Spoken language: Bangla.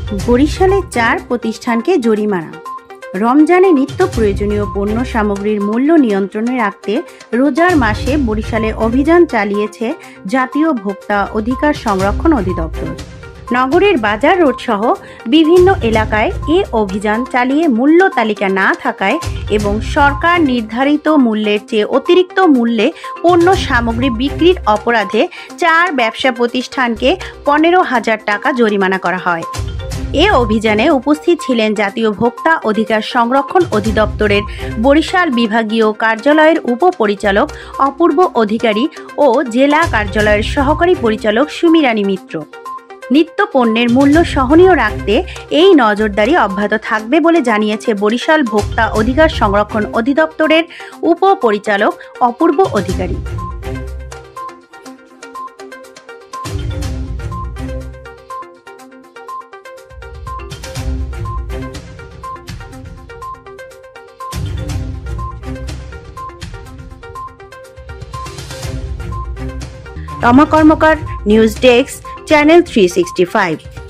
বরিশালে 4 প্রতিষ্ঠানকে জরিমানা। রমজানে নিত্য প্রয়োজনীয় পণ্য সামগ্রীর মূল্য নিয়ন্ত্রণে রাখতে রোজার মাসে বরিশালে অভিযান চালিয়েছে জাতীয় ভোক্তা অধিকার সংরক্ষণ অধিদপ্তর। নগরের বাজার রোড সহ বিভিন্ন এলাকায় এ অভিযান চালিয়ে মূল্য তালিকা না থাকায় এবং সরকার নির্ধারিত মূল্যের চেয়ে অতিরিক্ত মূল্যে পণ্য সামগ্রী বিক্রির অপরাধে 4 ব্যবসা প্রতিষ্ঠানকে 15,000 টাকা জরিমানা করা হয়। এ অভিযানে উপস্থিত ছিলেন জাতীয় ভোক্তা অধিকার সংরক্ষণ অধিদপ্তরের বরিশাল বিভাগীয় কার্যালয়ের উপপরিচালক অপূর্ব অধিকারী ও জেলা কার্যালয়ের সহকারী পরিচালক সুমিরানী মিত্র। নিত্য পণ্যের মূল্য সহনীয় রাখতে এই নজরদারি অব্যাহত থাকবে বলে জানিয়েছে বরিশাল ভোক্তা অধিকার সংরক্ষণ অধিদপ্তরের উপপরিচালক অপূর্ব অধিকারী। তমা কর্মকার, নিউজ ডেস্ক, চ্যানেল 365।